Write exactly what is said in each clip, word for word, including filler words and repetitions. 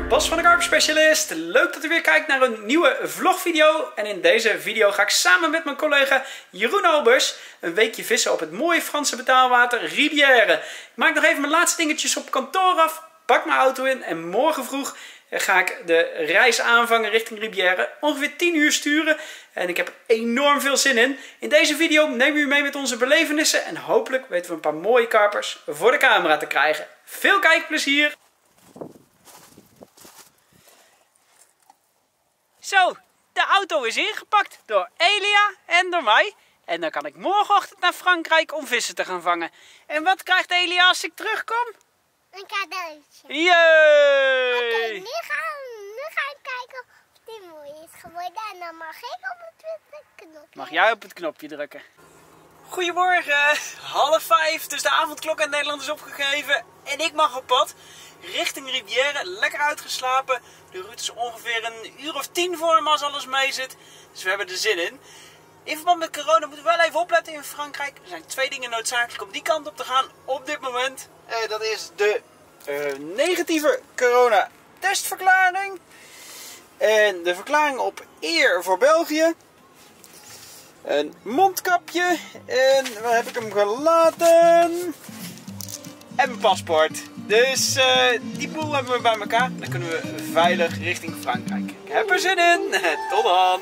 Bas van de Karperspecialist. Leuk dat u weer kijkt naar een nieuwe vlogvideo. En in deze video ga ik samen met mijn collega Jeroen Albers een weekje vissen op het mooie Franse betaalwater Rivière. Ik maak nog even mijn laatste dingetjes op kantoor af, pak mijn auto in en morgen vroeg ga ik de reis aanvangen richting Rivière. Ongeveer tien uur sturen en ik heb er enorm veel zin in. In deze video nemen we u mee met onze belevenissen en hopelijk weten we een paar mooie karpers voor de camera te krijgen. Veel kijkplezier! Zo, de auto is ingepakt door Elia en door mij. En dan kan ik morgenochtend naar Frankrijk om vissen te gaan vangen. En wat krijgt Elia als ik terugkom? Een cadeautje. Yay! Oké, okay, nu, gaan, nu ga ik kijken of die mooi is geworden. En dan mag ik op het knopje. Mag jij op het knopje drukken? Goedemorgen, half vijf, dus de avondklok in Nederland is opgegeven. En ik mag op pad richting Rivière, lekker uitgeslapen. De route is ongeveer een uur of tien voor hem als alles mee zit. Dus we hebben er zin in. In verband met corona moeten we wel even opletten in Frankrijk. Er zijn twee dingen noodzakelijk om die kant op te gaan op dit moment. Eh, dat is de uh, negatieve corona testverklaring. En de verklaring op eer voor België. Een mondkapje. En waar heb ik hem gelaten? En mijn paspoort. Dus uh, die boel hebben we bij elkaar. Dan kunnen we veilig richting Frankrijk. Ik heb er zin in. Tot dan.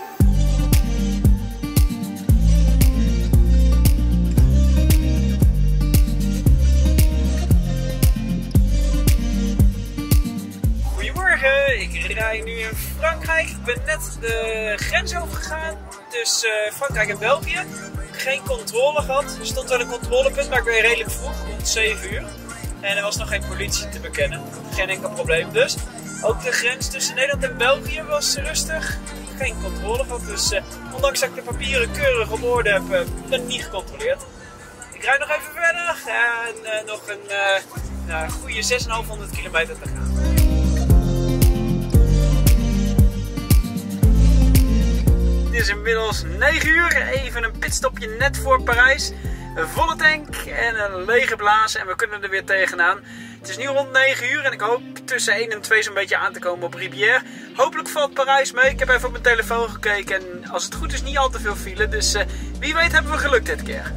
Goedemorgen. Ik rij nu in Frankrijk. Ik ben net de grens overgegaan tussen Frankrijk en België. Geen controle gehad. Er stond wel een controlepunt, maar ik ben redelijk vroeg, rond zeven uur. En er was nog geen politie te bekennen. Geen enkel probleem dus. Ook de grens tussen Nederland en België was rustig. Geen controle gehad. Dus uh, ondanks dat ik de papieren keurig op orde heb, uh, ben ik niet gecontroleerd. Ik rijd nog even verder. En uh, nog een uh, nou, goede zeshonderdvijftig kilometer te gaan. Het is inmiddels negen uur. Even een pitstopje net voor Parijs. Een volle tank en een lege blaas en we kunnen er weer tegenaan. Het is nu rond negen uur en ik hoop tussen één en twee zo'n beetje aan te komen op Rivière. Hopelijk valt Parijs mee. Ik heb even op mijn telefoon gekeken en als het goed is niet al te veel file. Dus uh, wie weet hebben we geluk dit keer.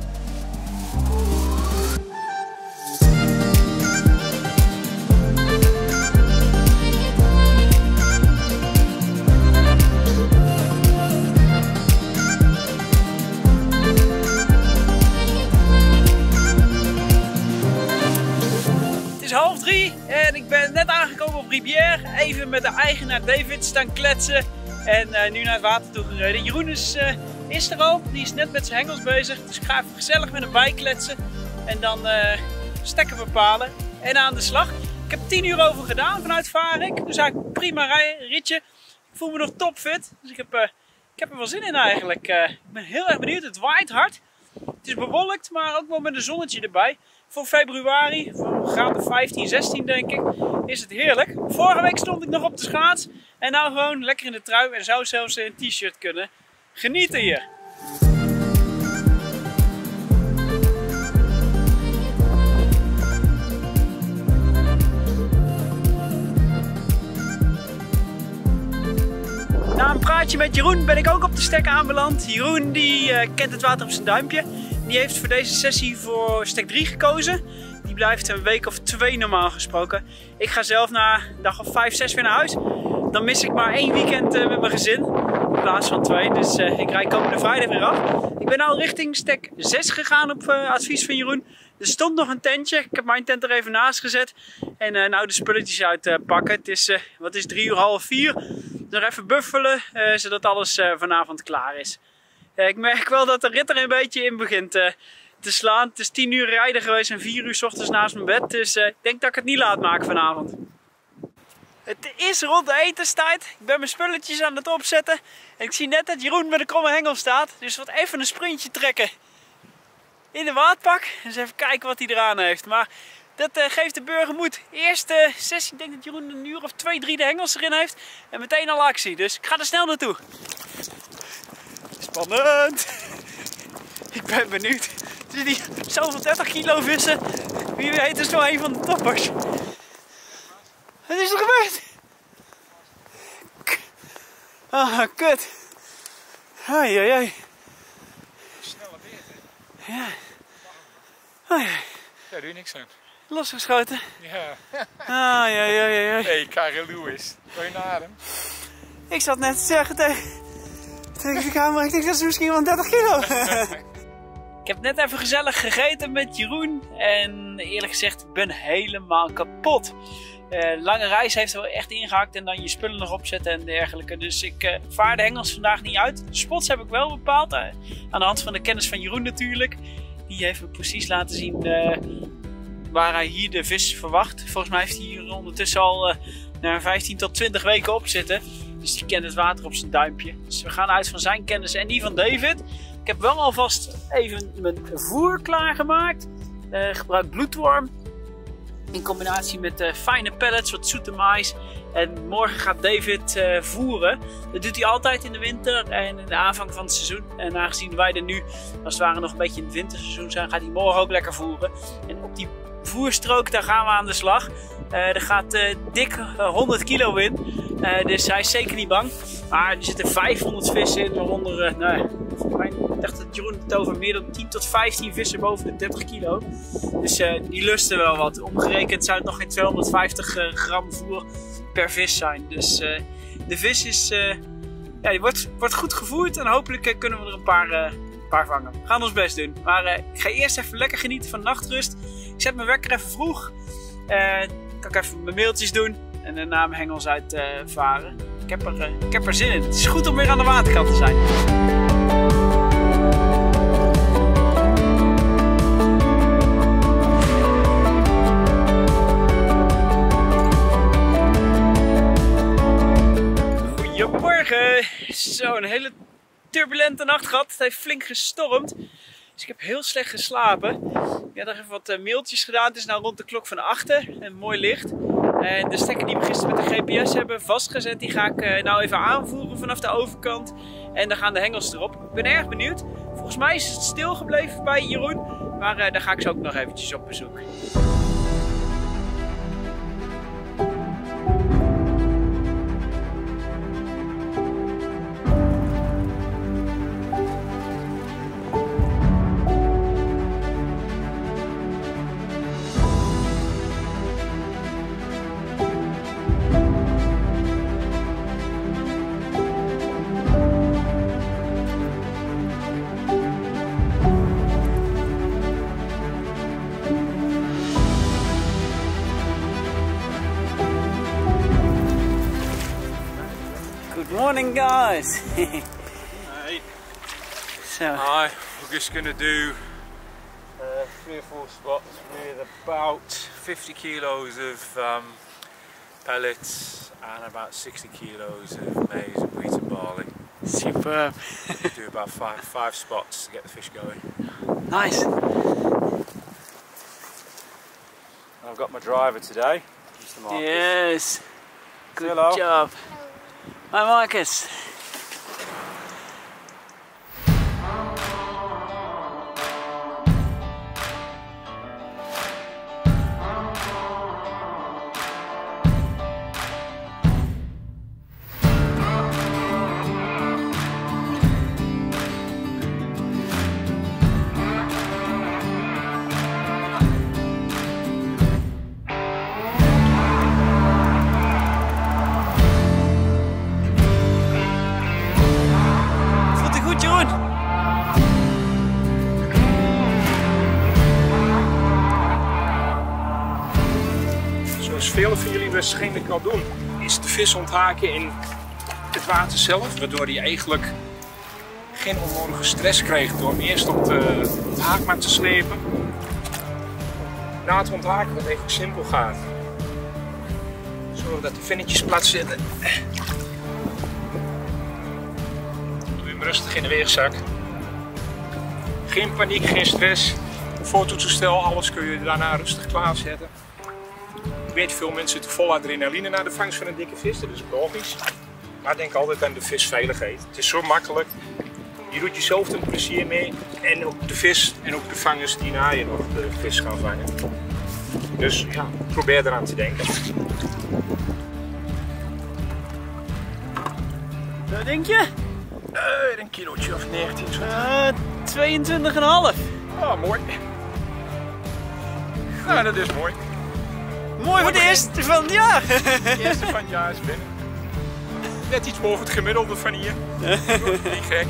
Het is half drie en ik ben net aangekomen op Rivière. Even met de eigenaar David staan kletsen en uh, nu naar het water toe gereden. Jeroen is, uh, is er al, die is net met zijn hengels bezig. Dus ik ga even gezellig met hem bijkletsen en dan uh, stekken bepalen en aan de slag. Ik heb tien uur over gedaan vanuit Varik, dus eigenlijk prima rijden, ritje. Ik voel me nog topfit, dus ik heb, uh, ik heb er wel zin in eigenlijk. Uh, ik ben heel erg benieuwd, het waait hard. Het is bewolkt, maar ook wel met een zonnetje erbij. Voor februari, voor graden vijftien, zestien denk ik, is het heerlijk. Vorige week stond ik nog op de schaats en nou gewoon lekker in de trui en zou zelfs in een t-shirt kunnen. Genieten hier! Na een praatje met Jeroen ben ik ook op de stek aanbeland. Jeroen die uh, kent het water op zijn duimpje. Die heeft voor deze sessie voor stek drie gekozen. Die blijft een week of twee normaal gesproken. Ik ga zelf na een dag of vijf, zes weer naar huis. Dan mis ik maar één weekend uh, met mijn gezin. In plaats van twee. Dus uh, ik rijd komende vrijdag weer af. Ik ben al richting stek zes gegaan op uh, advies van Jeroen. Er stond nog een tentje. Ik heb mijn tent er even naast gezet. En uh, nou de spulletjes uitpakken. Uh, het is, uh, wat is drie uur, half vier. Nog even buffelen, uh, zodat alles uh, vanavond klaar is. Uh, ik merk wel dat de rit er een beetje in begint uh, te slaan. Het is tien uur rijden geweest en vier uur 's ochtends naast mijn bed. Dus uh, ik denk dat ik het niet laat maken vanavond. Het is rond de etenstijd. Ik ben mijn spulletjes aan het opzetten. En ik zie net dat Jeroen met de kromme hengel staat. Dus wat even een sprintje trekken in de waadpak. Dus even kijken wat hij eraan heeft. Maar dat uh, geeft de burger moed. Eerste sessie, ik denk dat Jeroen een uur of twee, drie de hengels erin heeft. En meteen al actie. Dus ik ga er snel naartoe. Spannend. Ik ben benieuwd. Dus die zoveel dertig kilo vissen. Wie weet is nog een van de toppers. Wat is er gebeurd? Ah, kut. Ai, ai, ai. Snelle beert, hè? Ja. Ai, ai. Ja, doe je niks aan. Losgeschoten. Ja. Ai, ai, ai, ai. Hey, Karel Lewis. Wil je naar hem? Ik zat net te zeggen tegen, tegen de camera, ik denk dat is misschien wel dertig kilo. Ik heb net even gezellig gegeten met Jeroen en eerlijk gezegd, ik ben helemaal kapot. Uh, lange reis heeft er wel echt ingehakt en dan je spullen nog opzetten en dergelijke. Dus ik uh, vaar de hengels vandaag niet uit. De spots heb ik wel bepaald, uh, aan de hand van de kennis van Jeroen natuurlijk. Die heeft me precies laten zien uh, waar hij hier de vis verwacht. Volgens mij heeft hij hier ondertussen al uh, naar vijftien tot twintig weken op zitten. Dus die kent het water op zijn duimpje. Dus we gaan uit van zijn kennis en die van David. Ik heb wel alvast even mijn voer klaargemaakt. Uh, gebruik bloedworm. In combinatie met uh, fijne pellets, wat zoete mais. En morgen gaat David uh, voeren. Dat doet hij altijd in de winter en in de aanvang van het seizoen. En aangezien wij er nu als het ware nog een beetje in het winterseizoen zijn, gaat hij morgen ook lekker voeren. En op die voerstrook, daar gaan we aan de slag. Uh, er gaat uh, dik uh, honderd kilo in. Uh, dus hij is zeker niet bang. Maar er zitten vijfhonderd vissen in, waaronder, uh, nou, ik dacht dat Jeroen het over meer dan tien tot vijftien vissen boven de dertig kilo. Dus uh, die lusten wel wat. Omgerekend zou het nog geen tweehonderdvijftig uh, gram voer per vis zijn. Dus uh, de vis is, uh, ja, die wordt, wordt goed gevoerd en hopelijk uh, kunnen we er een paar, uh, een paar vangen. We gaan ons best doen. Maar uh, ik ga eerst even lekker genieten van nachtrust. Ik zet mijn wekker even vroeg. Uh, kan ik even mijn mailtjes doen en daarna mijn hengels uitvaren. Uh, ik, heb er, uh, ik heb er zin in. Het is goed om weer aan de waterkant te zijn. Goedemorgen. Zo, een hele turbulente nacht gehad. Het heeft flink gestormd. Dus ik heb heel slecht geslapen. Ik heb nog even wat uh, mailtjes gedaan. Het is nu rond de klok van achten en mooi licht. En de stekker die we gisteren met de G P S hebben vastgezet, die ga ik uh, nou even aanvoeren vanaf de overkant. En dan gaan de hengels erop. Ik ben erg benieuwd. Volgens mij is het stil gebleven bij Jeroen. Maar uh, daar ga ik zo ook nog eventjes op bezoek. Good morning, guys. Hey. So. Hi, we're just going to do uh, three or four spots with about fifty kilos of um, pellets and about sixty kilos of maize and wheat and barley. Superb. Do about five, five spots to get the fish going. Nice. I've got my driver today, Mister Marcus. Yes. Good Hello. job. Hi, Marcus. Zoals velen van jullie waarschijnlijk al doen, is de vis onthaken in het water zelf, waardoor hij eigenlijk geen onnodige stress krijgt door hem eerst op de haakmat te slepen. Na het onthaken wat even simpel gaat. Zorg dat de vinnetjes plat zitten. Doe hem rustig in de weegzak. Geen paniek, geen stress. Fototoestel, alles kun je daarna rustig klaarzetten. Ik weet, veel mensen zitten vol adrenaline naar de vangst van een dikke vis, dat is logisch. Maar denk altijd aan de visveiligheid. Het is zo makkelijk. Je doet jezelf een plezier mee en ook de vis en ook de vangers die na je nog de vis gaan vangen. Dus ja, probeer eraan te denken. Wat denk je? Uh, een kilootje of negentien. Zo. Uh, tweeëntwintig komma vijf. Oh, mooi. Nou, dat is mooi. Mooi voor de eerste van het jaar. De eerste van het jaar is binnen. Net iets boven het gemiddelde van hier. Niet gek.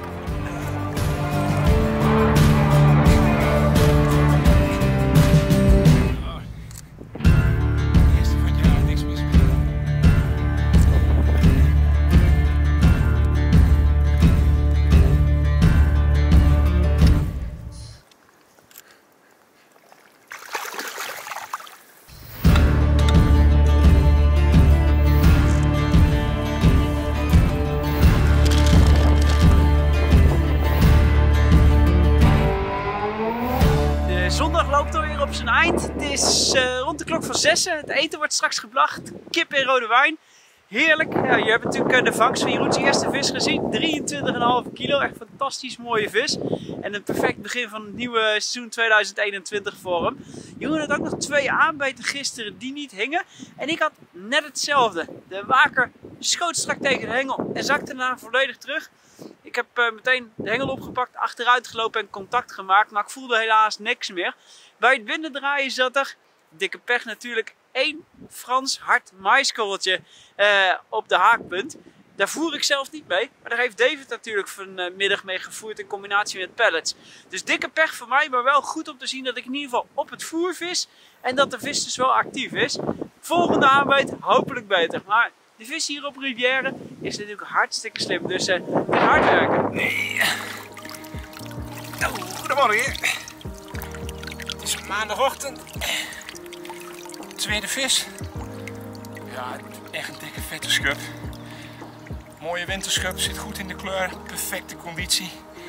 Zondag loopt alweer op zijn eind. Het is uh, rond de klok van zessen. Het eten wordt straks gebracht. Kip en rode wijn. Heerlijk. Ja, je hebt natuurlijk uh, de vangst van Jeroen's eerste vis gezien. drieëntwintig komma vijf kilo. Echt fantastisch mooie vis. En een perfect begin van het nieuwe seizoen tweeduizend eenentwintig voor hem. Jeroen had ook nog twee aanbeten gisteren die niet hingen. En ik had net hetzelfde. De waker schoot strak tegen de hengel en zakte daarna volledig terug. Ik heb uh, meteen de hengel opgepakt, achteruit gelopen en contact gemaakt, maar ik voelde helaas niks meer. Bij het binnendraaien zat er, dikke pech natuurlijk, één Frans hard maiskorreltje uh, op de haakpunt. Daar voer ik zelf niet mee, maar daar heeft David natuurlijk vanmiddag mee gevoerd in combinatie met pellets. Dus dikke pech voor mij, maar wel goed om te zien dat ik in ieder geval op het voer vis en dat de vis dus wel actief is. Volgende aanbeet hopelijk beter, maar de vis hier op Rivière is natuurlijk hartstikke slim, dus uh, hard werken. Nee. Nou, goedemorgen. Het is maandagochtend. Tweede vis. Ja, echt een dikke vette schub. Mooie winterschub, zit goed in de kleur, perfecte conditie.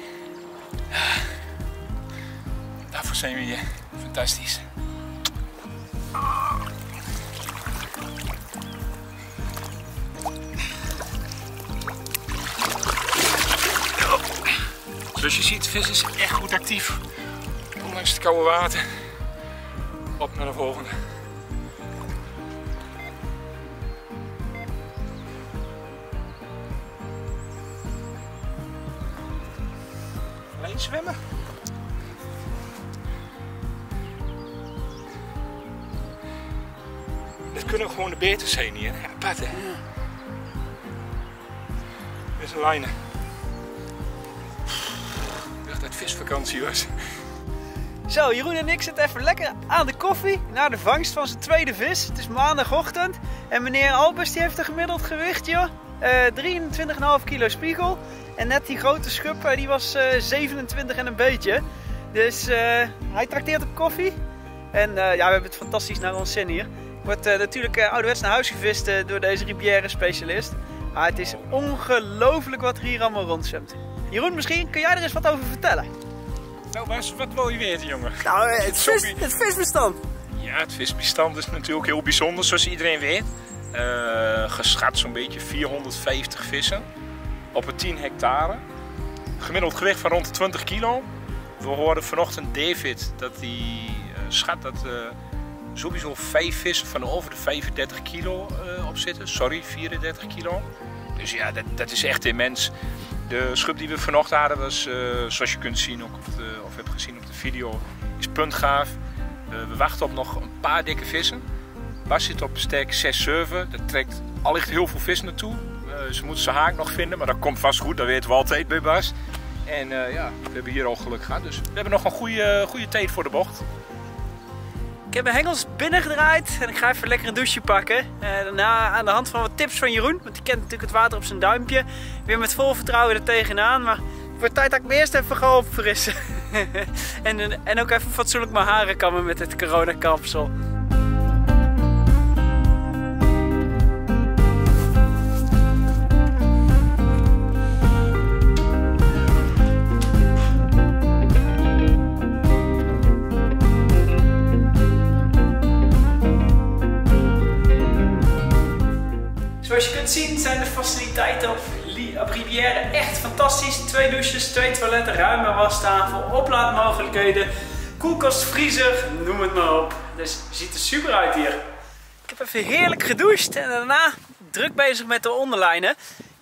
Daarvoor zijn we hier. Fantastisch. Zoals je ziet, de vis is echt goed actief. Ondanks het koude water. Op naar de volgende. Alleen zwemmen. Dit kunnen gewoon de beters zijn hier. Ja, apart hè. Dit is een lijnen. Ik dacht dat het visvakantie was. Zo, Jeroen en ik zitten even lekker aan de koffie na de vangst van zijn tweede vis. Het is maandagochtend en meneer Albers die heeft een gemiddeld gewicht, joh. Uh, drieëntwintig komma vijf kilo spiegel. En net die grote schub, uh, die was uh, zevenentwintig en een beetje. Dus uh, hij trakteert op koffie. En uh, ja, we hebben het fantastisch naar ons zin hier. Wordt uh, natuurlijk uh, ouderwets naar huis gevist uh, door deze Rivière specialist. Maar het is ongelooflijk wat er hier allemaal rondzwemt. Jeroen, misschien kun jij er eens wat over vertellen? Nou Bas, wat wil je weten jongen? Nou, het, vis, het visbestand. Ja, het visbestand is natuurlijk heel bijzonder zoals iedereen weet. Uh, geschat zo'n beetje vierhonderdvijftig vissen op een tien hectare. Gemiddeld gewicht van rond de twintig kilo. We hoorden vanochtend David dat hij uh, schat dat uh, sowieso vijf vissen van over de vijfendertig kilo uh, op zitten. Sorry, vierendertig kilo. Dus ja, dat, dat is echt immens. De schub die we vanochtend hadden was, uh, zoals je kunt zien, ook op de, of hebt gezien op de video, is puntgaaf. Uh, we wachten op nog een paar dikke vissen. Bas zit op sterk zes zeven. Dat trekt allicht heel veel vis naartoe. Uh, ze moeten zijn haak nog vinden, maar dat komt vast goed. Dat weten we altijd bij Bas. En uh, ja, we hebben hier al geluk gehad. Dus we hebben nog een goede, goede tijd voor de bocht. Ik heb mijn hengels binnengedraaid en ik ga even lekker een douche pakken. Uh, daarna aan de hand van wat tips van Jeroen, want die kent natuurlijk het water op zijn duimpje. Weer met vol vertrouwen er tegenaan, maar het wordt tijd dat ik me eerst even ga opfrissen. en, en ook even fatsoenlijk mijn haren kammen met het coronakapsel. Zoals je kunt zien zijn de faciliteiten op, op Rivière echt fantastisch. Twee douches, twee toiletten, ruime wastafel, oplaadmogelijkheden, koelkast, vriezer, noem het maar op. Dus het ziet er super uit hier. Ik heb even heerlijk gedoucht en daarna druk bezig met de onderlijnen. Ik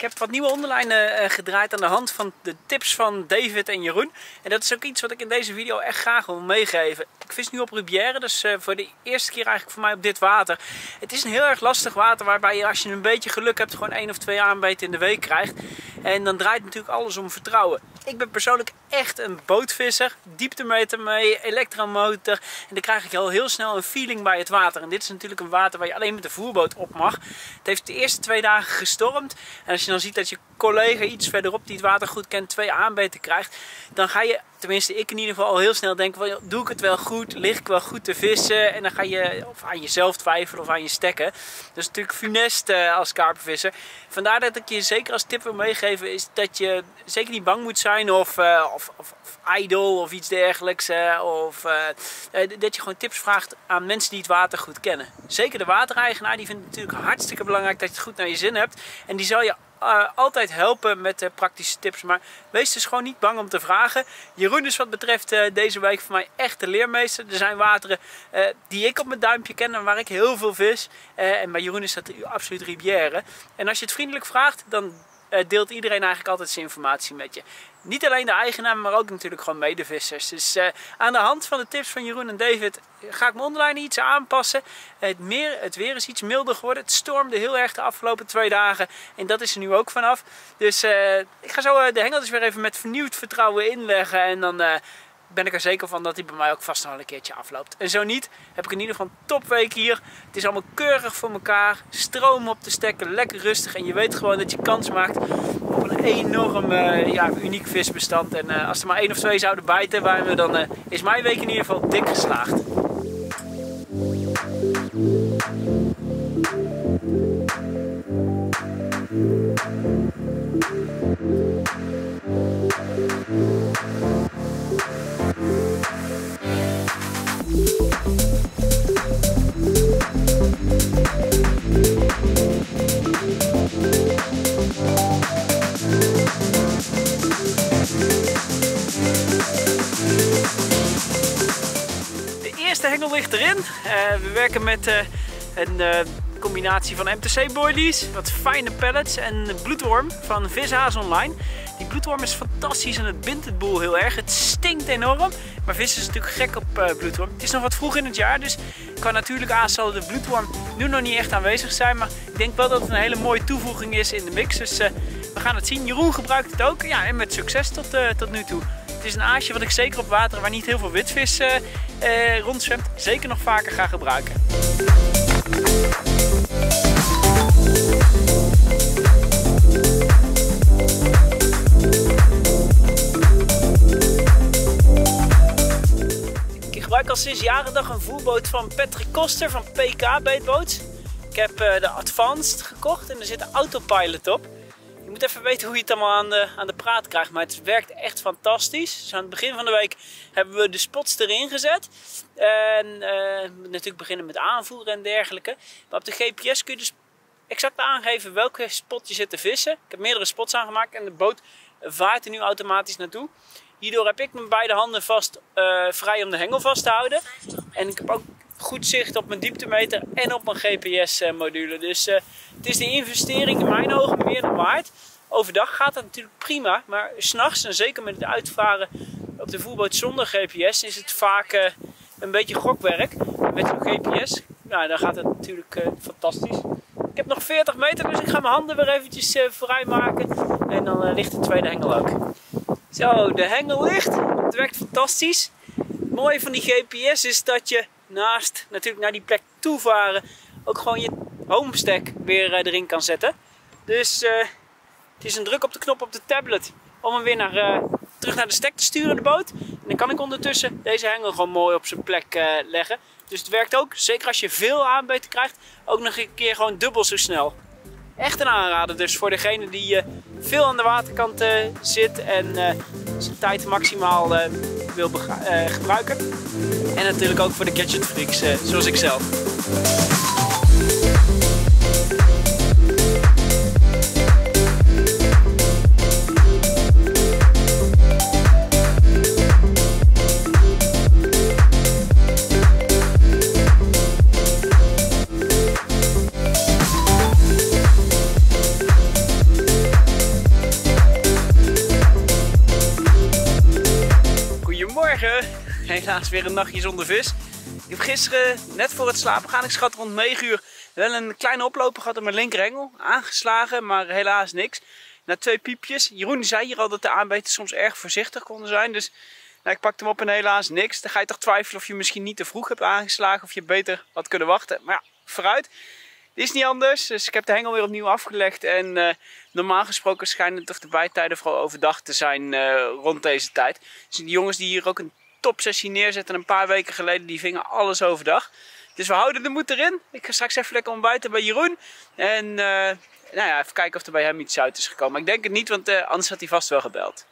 Ik heb wat nieuwe onderlijnen uh, gedraaid aan de hand van de tips van David en Jeroen. En dat is ook iets wat ik in deze video echt graag wil meegeven. Ik vis nu op Ribière, dus uh, voor de eerste keer eigenlijk voor mij op dit water. Het is een heel erg lastig water waarbij je als je een beetje geluk hebt gewoon één of twee aanbeten in de week krijgt. En dan draait natuurlijk alles om vertrouwen. Ik ben persoonlijk echt een bootvisser, dieptemeter mee, elektromotor. En dan krijg ik al heel snel een feeling bij het water. En dit is natuurlijk een water waar je alleen met de voerboot op mag. Het heeft de eerste twee dagen gestormd. En als je dan ziet dat je collega iets verderop die het water goed kent twee aanbeten krijgt, dan ga je, tenminste ik in ieder geval, al heel snel denken van, doe ik het wel goed, lig ik wel goed te vissen? En dan ga je of aan jezelf twijfelen of aan je stekken. Dat is natuurlijk funest uh, als karpervisser. Vandaar dat ik je zeker als tip wil meegeven is dat je zeker niet bang moet zijn of, uh, of, of, of idle of iets dergelijks. Uh, of uh, uh, dat je gewoon tips vraagt aan mensen die het water goed kennen. Zeker de watereigenaar, die vindt het natuurlijk hartstikke belangrijk dat je het goed naar je zin hebt. En die zal je Uh, altijd helpen met uh, praktische tips, maar wees dus gewoon niet bang om te vragen. Jeroen is wat betreft uh, deze week voor mij echt de leermeester. Er zijn wateren uh, die ik op mijn duimpje ken en waar ik heel veel vis. Uh, en bij Jeroen is dat absoluut Ribière. En als je het vriendelijk vraagt, dan uh, deelt iedereen eigenlijk altijd zijn informatie met je. Niet alleen de eigenaar, maar ook natuurlijk gewoon medevissers. Dus uh, aan de hand van de tips van Jeroen en David ga ik mijn online iets aanpassen. Het, meer, het weer is iets milder geworden. Het stormde heel erg de afgelopen twee dagen. En dat is er nu ook vanaf. Dus uh, ik ga zo uh, de hengeltjes weer even met vernieuwd vertrouwen inleggen. En dan uh, ben ik er zeker van dat hij bij mij ook vast nog een keertje afloopt. En zo niet, heb ik in ieder geval een topweek hier. Het is allemaal keurig voor elkaar. Stroom op de stekken, lekker rustig. En je weet gewoon dat je kans maakt op een enorm uh, ja, uniek visbestand. En uh, als er maar één of twee zouden bijten bij me, dan uh, is mijn week in ieder geval dik geslaagd. De hengel ligt erin. Uh, we werken met uh, een uh, combinatie van M T C boilies, wat fijne pellets en bloedworm van Vishaas Online. Die bloedworm is fantastisch en het bindt het boel heel erg. Het stinkt enorm, maar vissen is natuurlijk gek op uh, bloedworm. Het is nog wat vroeg in het jaar, dus qua natuurlijk aas zal de bloedworm nu nog niet echt aanwezig zijn. Maar ik denk wel dat het een hele mooie toevoeging is in de mix. Dus uh, we gaan het zien. Jeroen gebruikt het ook, ja, en met succes tot, uh, tot nu toe. Het is een aasje wat ik zeker op wateren waar niet heel veel witvis uh, uh, rondzwemt, zeker nog vaker ga gebruiken. Ik gebruik al sinds jaren dag een voerboot van Patrick Koster van P K Baitboats. Ik heb uh, de Advanced gekocht en er zit een autopilot op. Je moet even weten hoe je het allemaal aan de, aan de praat krijgt, maar het werkt echt fantastisch. Dus aan het begin van de week hebben we de spots erin gezet. En uh, natuurlijk beginnen met aanvoeren en dergelijke. Maar op de G P S kun je dus exact aangeven welke spot je zit te vissen. Ik heb meerdere spots aangemaakt en de boot vaart er nu automatisch naartoe. Hierdoor heb ik mijn beide handen vast uh, vrij om de hengel vast te houden. En ik heb ook goed zicht op mijn dieptemeter en op mijn G P S module. Dus uh, het is de investering in mijn ogen meer dan waard. Overdag gaat dat natuurlijk prima, maar 's nachts en zeker met het uitvaren op de voerboot zonder G P S is het vaak uh, een beetje gokwerk. En met een G P S, nou, dan gaat het natuurlijk uh, fantastisch. Ik heb nog veertig meter, dus ik ga mijn handen weer eventjes uh, vrij maken. En dan uh, ligt de tweede hengel ook. Zo, de hengel ligt. Het werkt fantastisch. Het mooie van die G P S is dat je naast natuurlijk naar die plek toevaren ook gewoon je homestack weer uh, erin kan zetten. Dus uh, het is een druk op de knop op de tablet om hem weer naar, uh, terug naar de stek te sturen, de boot. En dan kan ik ondertussen deze hengel gewoon mooi op zijn plek uh, leggen. Dus het werkt ook, zeker als je veel aanbeten krijgt, ook nog een keer gewoon dubbel zo snel. Echt een aanrader dus voor degene die uh, veel aan de waterkant uh, zit en uh, zijn tijd maximaal uh, wil uh, gebruiken. En natuurlijk ook voor de gadget freaks uh, zoals ik zelf. helaas weer een nachtje zonder vis. Ik heb gisteren, net voor het slapen gaan, ik schat rond negen uur, wel een kleine oploper gehad op mijn linkerhengel. Aangeslagen, maar helaas niks. Na twee piepjes. Jeroen zei hier al dat de aanbeten soms erg voorzichtig konden zijn. Dus nou, ik pakte hem op en helaas niks. Dan ga je toch twijfelen of je misschien niet te vroeg hebt aangeslagen. Of je beter had kunnen wachten. Maar ja, vooruit. Dit is niet anders. Dus ik heb de hengel weer opnieuw afgelegd. En uh, normaal gesproken schijnen toch de bijtijden vooral overdag te zijn uh, rond deze tijd. Dus die jongens die hier ook een topsessie neerzetten een paar weken geleden, die vingen alles overdag. Dus we houden de moed erin. Ik ga straks even lekker ontbijten bij Jeroen. En uh, nou ja, even kijken of er bij hem iets uit is gekomen. Maar ik denk het niet, want uh, anders had hij vast wel gebeld.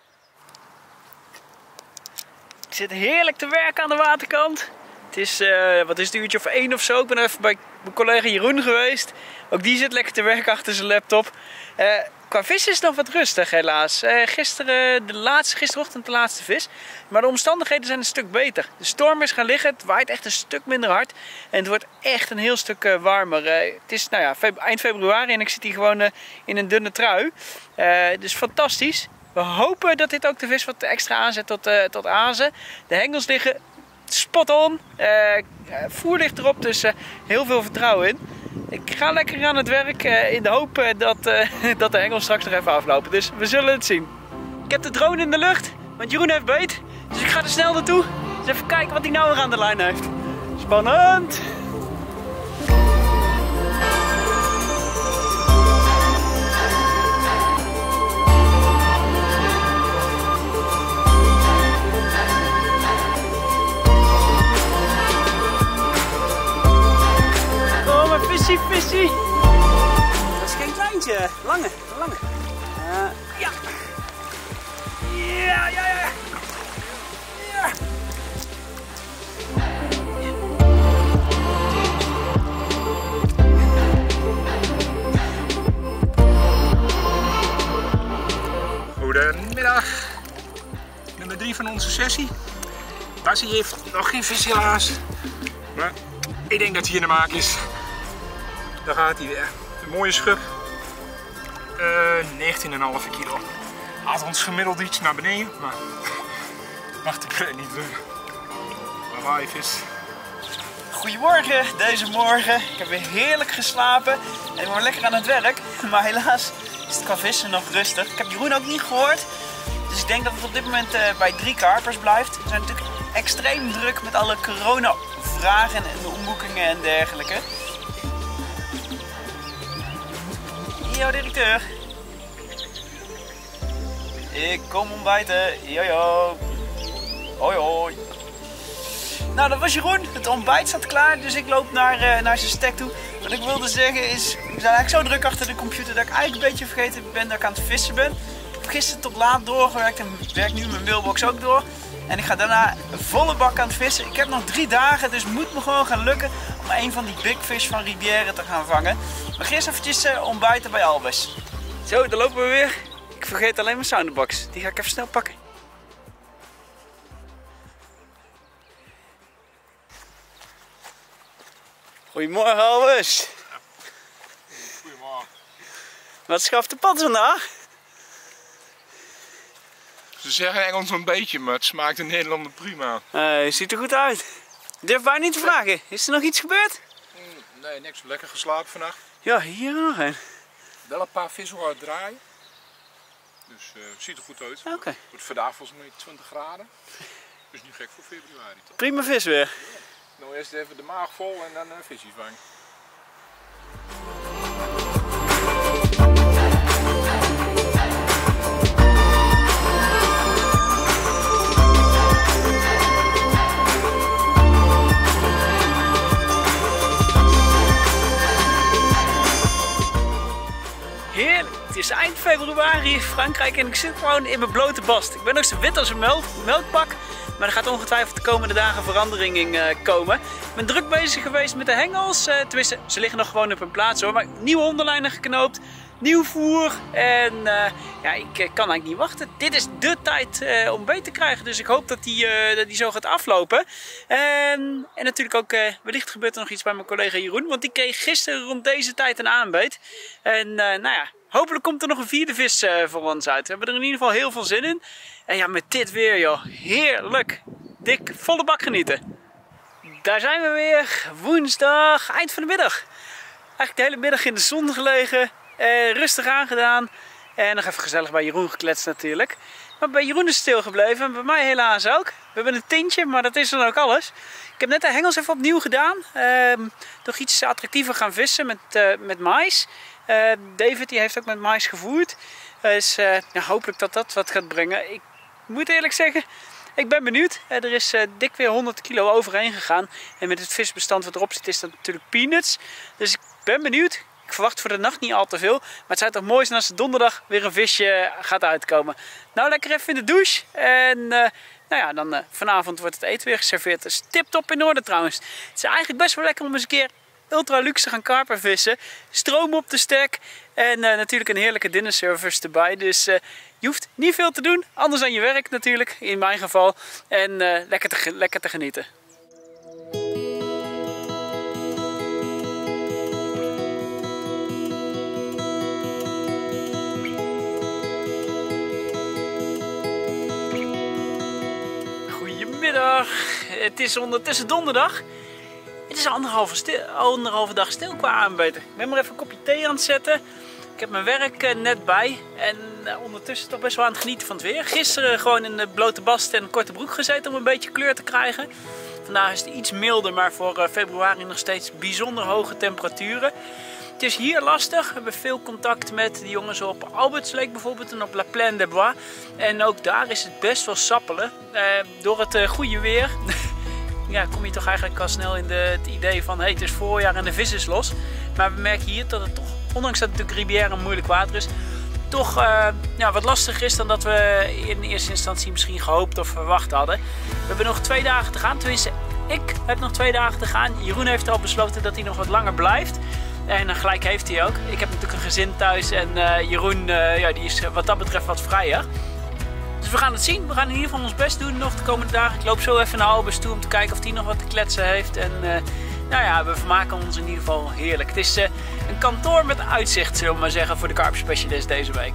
Ik zit heerlijk te werken aan de waterkant. Het is, uh, wat is het, een uurtje of één of zo. Ik ben er even bij mijn collega Jeroen geweest. Ook die zit lekker te werken achter zijn laptop. Uh, qua vis is het nog wat rustig helaas. Uh, gisteren, de laatste, gisterochtend de laatste vis. Maar de omstandigheden zijn een stuk beter. De storm is gaan liggen. Het waait echt een stuk minder hard. En het wordt echt een heel stuk uh, warmer. Uh, het is nou ja, feb- eind februari en ik zit hier gewoon uh, in een dunne trui. Uh, dus fantastisch. We hopen dat dit ook de vis wat extra aanzet tot, uh, tot azen. De hengels liggen spot on. Uh, voer ligt erop, dus uh, heel veel vertrouwen in. Ik ga lekker aan het werk uh, in de hoop uh, dat, uh, dat de hengels straks nog even aflopen. Dus we zullen het zien. Ik heb de drone in de lucht, want Jeroen heeft beet. Dus ik ga er snel naartoe. Dus even kijken wat hij nou weer aan de lijn heeft. Spannend! Vissie, vissie. Dat is geen kleintje. Lange, lange. Uh, ja. Ja, ja, ja. Ja. Goedemiddag. Nummer drie van onze sessie. Basie heeft nog geen vis helaas. Maar ik denk dat hij in de maak is. Daar gaat hij weer. Een mooie schub. Uh, negentien komma vijf kilo. Haalt ons gemiddeld iets naar beneden, maar mag de pret niet doen. Maar waar je vis. Goedemorgen deze morgen. Ik heb weer heerlijk geslapen en ik ben lekker aan het werk. Maar helaas is het qua vissen nog rustig. Ik heb Jeroen ook niet gehoord. Dus ik denk dat het op dit moment uh, bij drie karpers blijft. We zijn natuurlijk extreem druk met alle corona-vragen en de omboekingen en dergelijke. Yo, directeur. Ik kom ontbijten. Jojo. Hoi hoi. Nou, dat was Jeroen. Het ontbijt staat klaar, dus ik loop naar, uh, naar zijn stek toe. Wat ik wilde zeggen is, we zijn eigenlijk zo druk achter de computer dat ik eigenlijk een beetje vergeten ben dat ik aan het vissen ben. Ik heb gisteren tot laat doorgewerkt en werk nu mijn mailbox ook door. En ik ga daarna volle bak aan het vissen. Ik heb nog drie dagen, dus het moet me gewoon gaan lukken om een van die big fish van Ribière te gaan vangen. Maar eerst eventjes uh, ontbijten bij Albers. Zo, daar lopen we weer. Ik vergeet alleen mijn soundbox. Die ga ik even snel pakken. Goedemorgen Albers. Goedemorgen. Wat schaft de pad vandaag? Ze zeggen Engels een beetje, maar het smaakt in Nederland prima. Uh, ziet er goed uit. Durf bijna niet te vragen. Is er nog iets gebeurd? Mm, nee, niks. Lekker geslapen vannacht. Ja, hier nog een. Wel een paar vissen horen draaien. Dus uh, ziet er goed uit. Oké. Okay. Wordt vandaag volgens mij twintig graden. Dus niet gek voor februari toch? Prima vis weer. Ja. Nou eerst even de maag vol en dan een visje vangen. Heerlijk. Het is eind februari in Frankrijk en ik zit gewoon in mijn blote bast. Ik ben nog zo wit als een melk, melkpak, maar er gaat ongetwijfeld de komende dagen verandering in uh, komen. Ik ben druk bezig geweest met de hengels. Uh, tenminste, ze liggen nog gewoon op hun plaats hoor. Maar nieuwe hondenlijnen geknoopt, nieuw voer en uh, ja, ik uh, kan eigenlijk niet wachten. Dit is de tijd uh, om beet te krijgen, dus ik hoop dat die, uh, dat die zo gaat aflopen. En, en natuurlijk ook, uh, wellicht gebeurt er nog iets bij mijn collega Jeroen, want die kreeg gisteren rond deze tijd een aanbeet. En uh, nou ja, hopelijk komt er nog een vierde vis uh, voor ons uit. We hebben er in ieder geval heel veel zin in. En ja, met dit weer joh, heerlijk! dik volle bak genieten. Daar zijn we weer, woensdag, eind van de middag. Eigenlijk de hele middag in de zon gelegen, eh, rustig aangedaan. En nog even gezellig bij Jeroen gekletst natuurlijk. Maar bij Jeroen is het stilgebleven en bij mij helaas ook. We hebben een tintje, maar dat is dan ook alles. Ik heb net de hengels even opnieuw gedaan. Uh, toch iets attractiever gaan vissen met, uh, met mais. Uh, David die heeft ook met mais gevoerd. Dus uh, ja, hopelijk dat dat wat gaat brengen. Ik moet eerlijk zeggen, ik ben benieuwd. Uh, er is uh, dik weer honderd kilo overheen gegaan. En met het visbestand wat erop zit is dat natuurlijk peanuts. Dus ik ben benieuwd. Ik verwacht voor de nacht niet al te veel. Maar het zou toch mooi zijn als er donderdag weer een visje gaat uitkomen. Nou, lekker even in de douche. En uh, nou ja, dan uh, vanavond wordt het eten weer geserveerd. Dus tip-top in orde trouwens. Het is eigenlijk best wel lekker om eens een keer ultra luxe gaan karper vissen. Stroom op de stek. En uh, natuurlijk een heerlijke dinnerservice erbij. Dus uh, je hoeft niet veel te doen. Anders dan je werk natuurlijk, in mijn geval. En uh, lekker, te, lekker te genieten. Goedemiddag. Het is ondertussen donderdag. Het is anderhalve, stil, anderhalve dag stil qua aanbeten. Ik ben maar even een kopje thee aan het zetten. Ik heb mijn werk uh, net bij. En uh, ondertussen toch best wel aan het genieten van het weer. Gisteren gewoon in de blote bast en korte broek gezeten om een beetje kleur te krijgen. Vandaag is het iets milder, maar voor uh, februari nog steeds bijzonder hoge temperaturen. Het is hier lastig. We hebben veel contact met de jongens op Albertsleek bijvoorbeeld en op La Plaine des Bois. En ook daar is het best wel sappelen. Uh, door het uh, goede weer ja, kom je toch eigenlijk al snel in de, het idee van hey, het is voorjaar en de vis is los. Maar we merken hier dat het toch, ondanks dat het natuurlijk Rivière een moeilijk water is, toch uh, ja, wat lastiger is dan dat we in eerste instantie misschien gehoopt of verwacht hadden. We hebben nog twee dagen te gaan. Tenminste, ik heb nog twee dagen te gaan. Jeroen heeft al besloten dat hij nog wat langer blijft. En gelijk heeft hij ook. Ik heb natuurlijk een gezin thuis en uh, Jeroen uh, ja, die is wat dat betreft wat vrijer. Dus we gaan het zien. We gaan in ieder geval ons best doen nog de komende dagen. Ik loop zo even naar Albers toe om te kijken of hij nog wat te kletsen heeft. En uh, nou ja, we vermaken ons in ieder geval heerlijk. Het is uh, een kantoor met uitzicht, zullen we maar zeggen, voor de Carp Specialist deze week.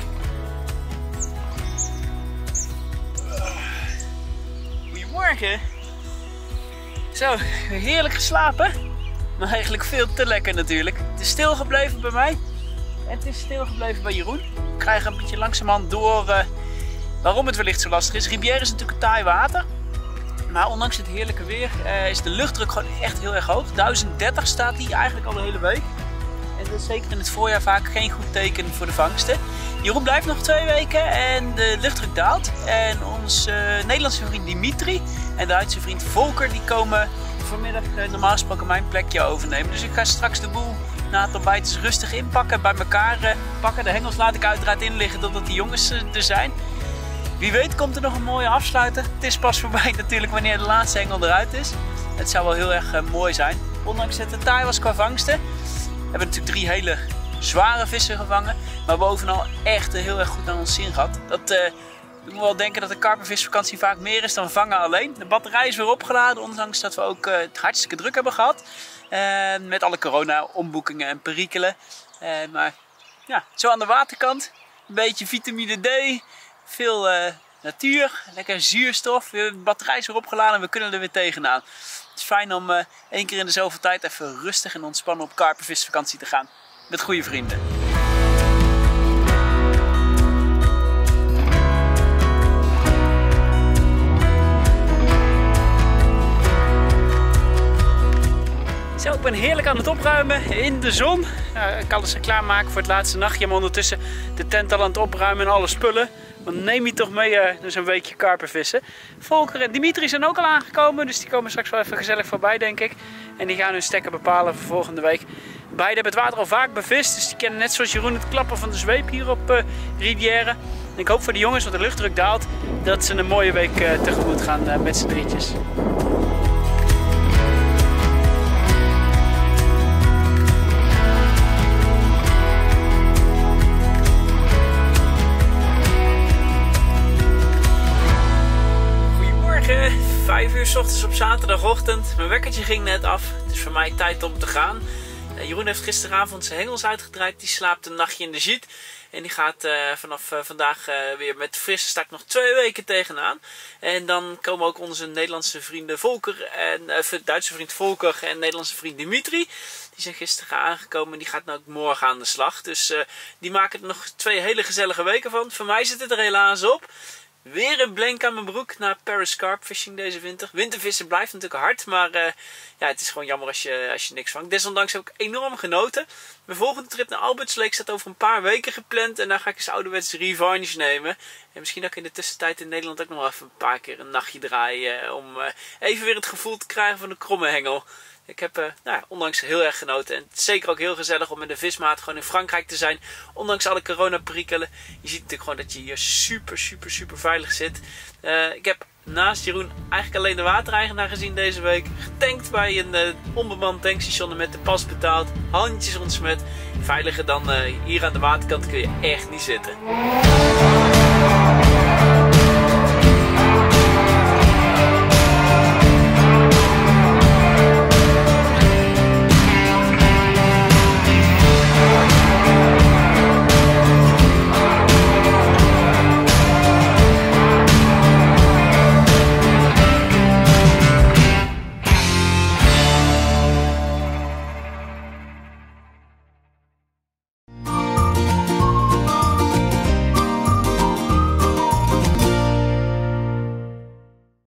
Goedemorgen. Zo, heerlijk geslapen. Maar eigenlijk veel te lekker natuurlijk. Het is stilgebleven bij mij. En het is stilgebleven bij Jeroen. We krijgen een beetje langzamerhand door uh, waarom het wellicht zo lastig is. Rivière is natuurlijk een taai water. Maar ondanks het heerlijke weer uh, is de luchtdruk gewoon echt heel erg hoog. duizend dertig staat die eigenlijk al de hele week. En dat is zeker in het voorjaar vaak geen goed teken voor de vangsten. Jeroen blijft nog twee weken en de luchtdruk daalt. En onze uh, Nederlandse vriend Dimitri en Duitse vriend Volker die komen vanmiddag uh, normaal gesproken mijn plekje overnemen. Dus ik ga straks de boel na het ontbijt eens rustig inpakken, bij elkaar uh, pakken. De hengels laat ik uiteraard in liggen totdat die jongens uh, er zijn. Wie weet komt er nog een mooie afsluiter. Het is pas voorbij natuurlijk wanneer de laatste hengel eruit is. Het zou wel heel erg uh, mooi zijn. Ondanks dat het taai was qua vangsten. We hebben natuurlijk drie hele zware vissen gevangen. Maar bovenal echt uh, heel erg goed naar ons zin gehad. Dat uh, doet me wel denken dat de karpervisvakantie vaak meer is dan vangen alleen. De batterij is weer opgeladen, ondanks dat we ook uh, het hartstikke druk hebben gehad. Uh, met alle corona-omboekingen en perikelen. Uh, maar ja, zo aan de waterkant. Een beetje vitamine D. Veel uh, natuur. Lekker zuurstof. De batterij is weer opgeladen en we kunnen er weer tegenaan. Het is fijn om uh, één keer in de zoveel tijd even rustig en ontspannen op karpervisvakantie te gaan. Met goede vrienden. Zo, ik ben heerlijk aan het opruimen in de zon. Uh, ik kan alles klaarmaken voor het laatste nachtje, maar ondertussen de tent al aan het opruimen en alle spullen. Want neem je toch mee uh, dus een weekje karpervissen. Volker en Dimitri zijn ook al aangekomen, dus die komen straks wel even gezellig voorbij, denk ik. En die gaan hun stekken bepalen voor volgende week. Beiden hebben het water al vaak bevist, dus die kennen net zoals Jeroen het klappen van de zweep hier op uh, Rivière. En ik hoop voor de jongens, want de luchtdruk daalt, dat ze een mooie week uh, tegemoet gaan uh, met z'n drietjes. vijf uur 's ochtends op zaterdagochtend. Mijn wekkertje ging net af. Het is voor mij tijd om te gaan. Uh, Jeroen heeft gisteravond zijn hengels uitgedraaid. Die slaapt een nachtje in de jeet. En die gaat uh, vanaf uh, vandaag uh, weer met frisse stak nog twee weken tegenaan. En dan komen ook onze Nederlandse vrienden Volker en uh, Duitse vriend Volker en Nederlandse vriend Dimitri. Die zijn gisteren aangekomen en die gaat nou ook morgen aan de slag. Dus uh, die maken er nog twee hele gezellige weken van. Voor mij zit het er helaas op. Weer een blank aan mijn broek na Paris Carp Fishing deze winter. Wintervissen blijft natuurlijk hard, maar uh, ja, het is gewoon jammer als je, als je niks vangt. Desondanks heb ik enorm genoten. Mijn volgende trip naar Alberts Lake staat over een paar weken gepland. En daar ga ik eens ouderwets revanche nemen. En misschien dat ik in de tussentijd in Nederland ook nog wel even een paar keer een nachtje draaien. Om uh, even weer het gevoel te krijgen van de kromme hengel. Ik heb uh, nou ja, ondanks heel erg genoten. En het is zeker ook heel gezellig om met de vismaat gewoon in Frankrijk te zijn. Ondanks alle coronaperikelen. Je ziet natuurlijk gewoon dat je hier super, super, super veilig zit. Uh, ik heb naast Jeroen eigenlijk alleen de watereigenaar gezien deze week. Getankt bij een uh, onbemand tankstation en met de pas betaald. Handjes ontsmet. Veiliger dan uh, hier aan de waterkant kun je echt niet zitten.